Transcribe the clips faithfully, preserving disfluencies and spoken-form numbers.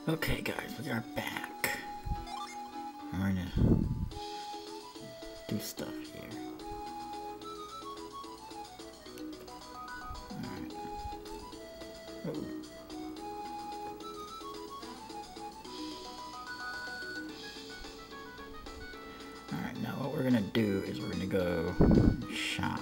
Okay guys, we are back. We're gonna do stuff here. Alright. Oh. Alright, now what we're gonna do is we're gonna go shop.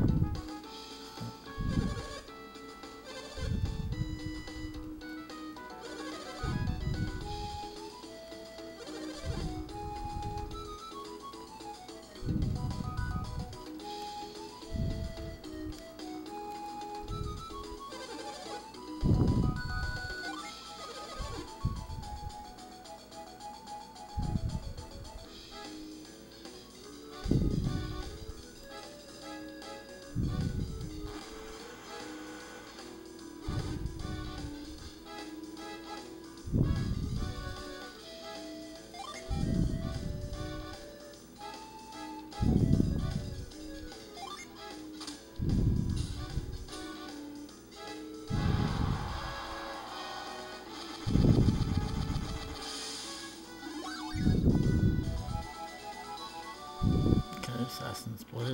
Okay, Assassin's Blood.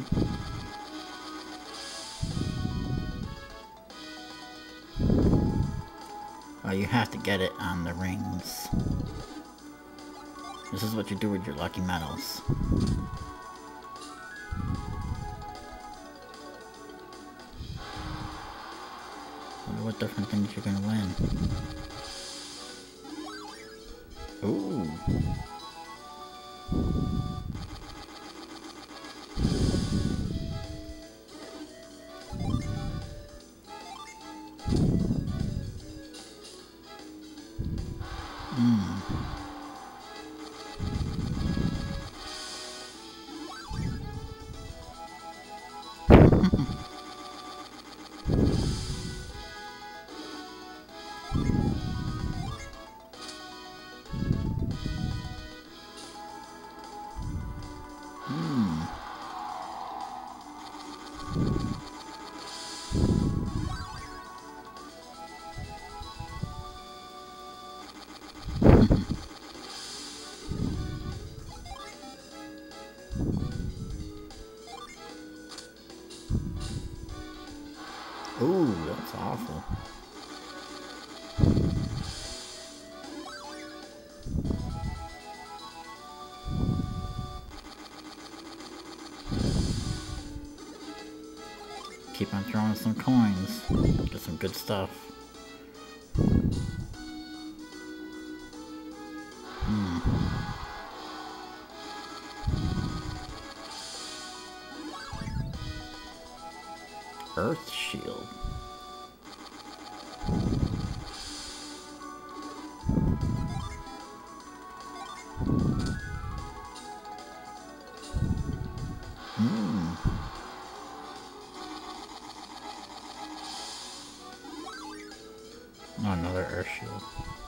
Oh, you have to get it on the rings. This is what you do with your lucky medals. Wonder what different things you're gonna win. Ooh. Hmm. Ooh, that's awful. Keep on throwing some coins. Get some good stuff. Hmm. Earth Shield. Hmm. Oh, another Earth Shield.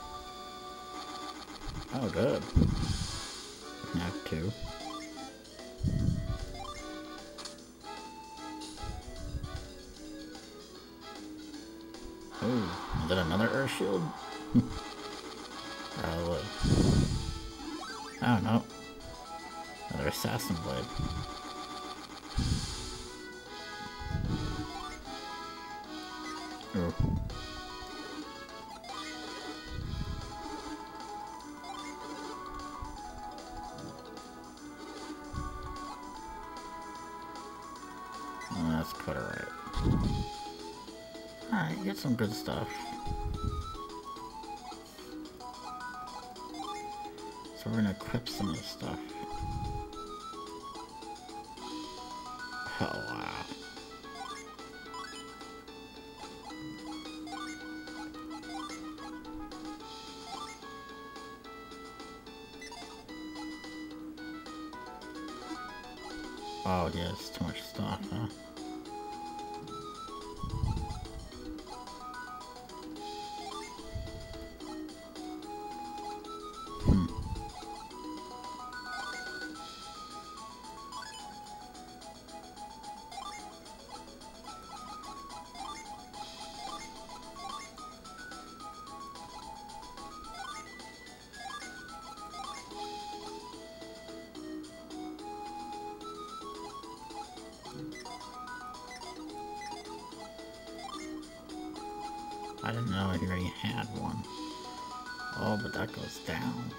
Oh, good. Now two. Oh, is that another Earth Shield? Probably. Oh, no. Another Assassin Blade. Ooh. Oh, that's quite alright. Alright, get some good stuff. So we're gonna equip some of this stuff. Oh, wow. Oh, yeah, it's too much stuff, huh? Hmm. I didn't know he already had one. Oh, but that goes down.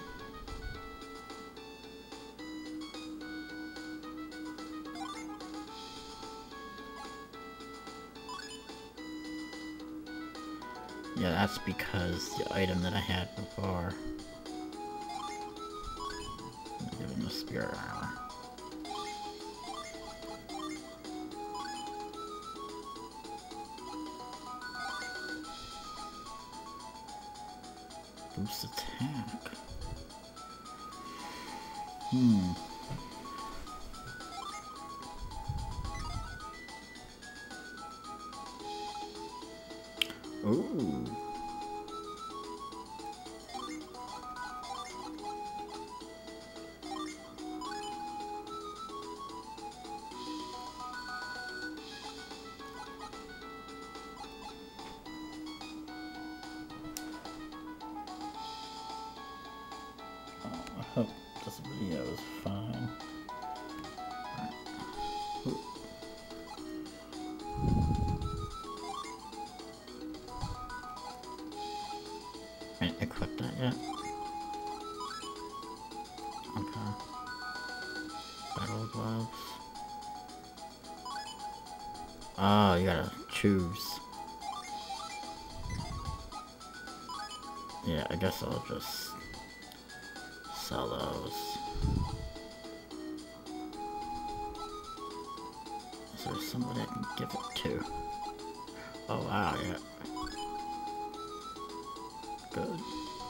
Yeah, that's because the item that I had before. Give him the spirit armor. Boost attack. Hmm. Ooh. I hope this video is fine. Right, equip that yet? Okay. Battle gloves. Oh, you gotta choose. Yeah, I guess I'll just sell those. Is there somebody I can give it to? Oh wow, yeah. Good.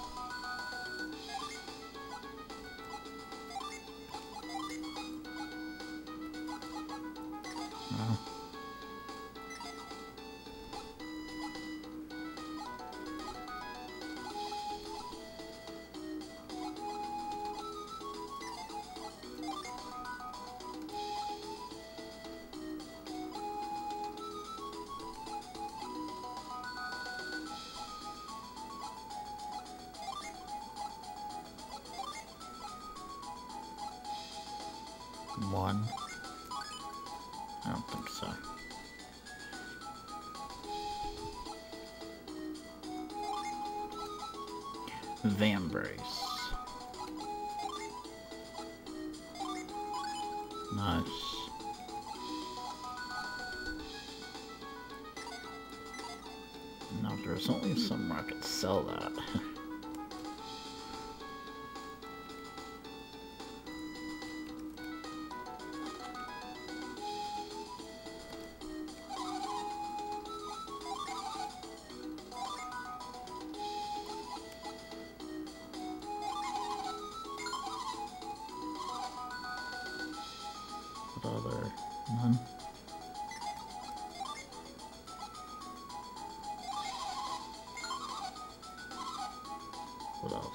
Oh. One. I don't think so. Vambrace. Nice. Now there's only somewhere I could sell that. What other? None? What else?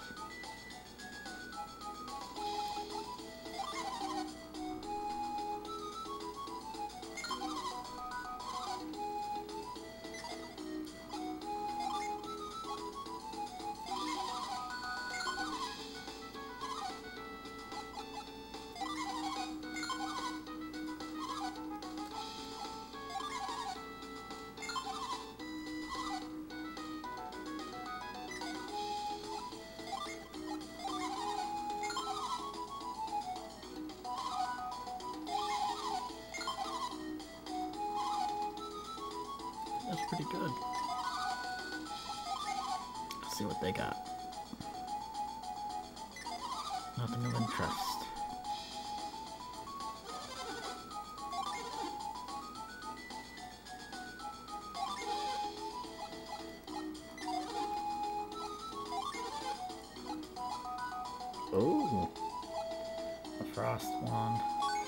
That's pretty good. Let's see what they got. Nothing of interest. Ooh, a frost wand.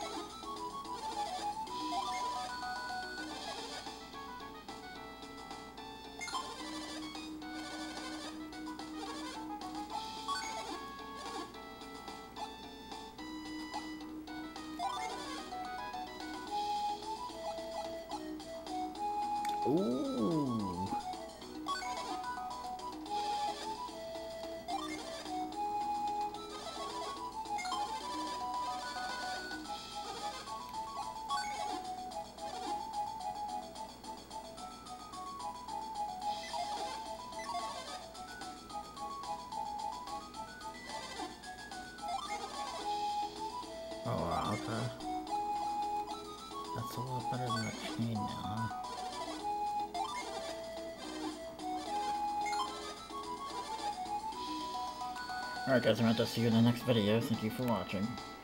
Ooh. Oh, wow, okay. That's a lot better than that chain now, huh? Alright guys, I'm going to see you in the next video. Thank you for watching.